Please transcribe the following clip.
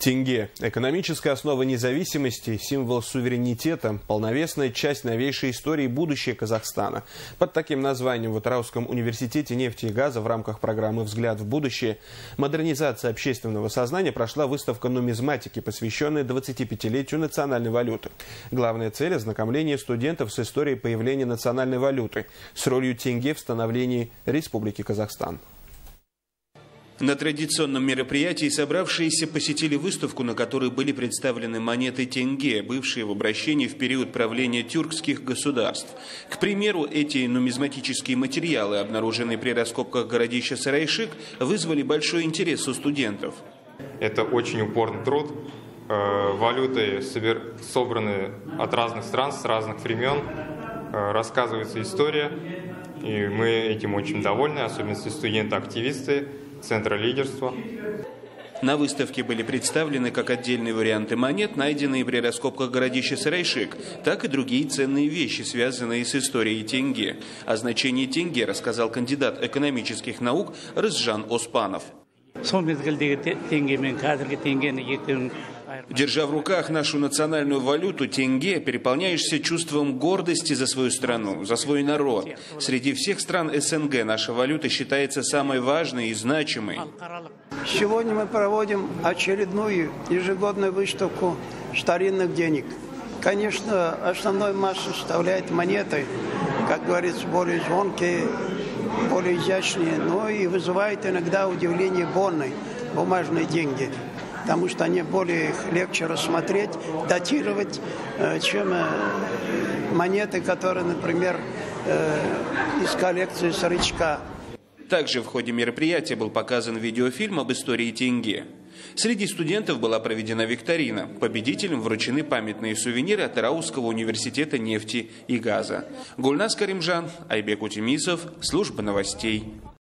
Тенге – экономическая основа независимости, символ суверенитета, полновесная часть новейшей истории будущего Казахстана. Под таким названием в Атырауском университете нефти и газа в рамках программы «Взгляд в будущее. Модернизация общественного сознания» прошла выставка нумизматики, посвященная 25-летию национальной валюты. Главная цель – ознакомление студентов с историей появления национальной валюты, с ролью тенге в становлении Республики Казахстан. На традиционном мероприятии собравшиеся посетили выставку, на которой были представлены монеты тенге, бывшие в обращении в период правления тюркских государств. К примеру, эти нумизматические материалы, обнаруженные при раскопках городища Сарайшик, вызвали большой интерес у студентов. Это очень упорный труд. Валюты собраны от разных стран, с разных времен. Рассказывается история, и мы этим очень довольны, особенно студенты-активисты Центра лидерства. На выставке были представлены как отдельные варианты монет, найденные при раскопках городища Сарайшик, так и другие ценные вещи, связанные с историей тенге. О значении тенге рассказал кандидат экономических наук Рызжан Оспанов. Держа в руках нашу национальную валюту тенге, переполняешься чувством гордости за свою страну, за свой народ. Среди всех стран СНГ наша валюта считается самой важной и значимой. Сегодня мы проводим очередную ежегодную выставку старинных денег. Конечно, основной массой составляет монеты, как говорится, более звонкие, более изящные, но и вызывает иногда удивление бонны, бумажные деньги. Потому что они более легче рассмотреть, датировать, чем монеты, которые, например, из коллекции Сарычка. Также в ходе мероприятия был показан видеофильм об истории тенге. Среди студентов была проведена викторина. Победителям вручены памятные сувениры от Атырауского университета нефти и газа. Гульназ Каримжан, Айбек Утемисов, служба новостей.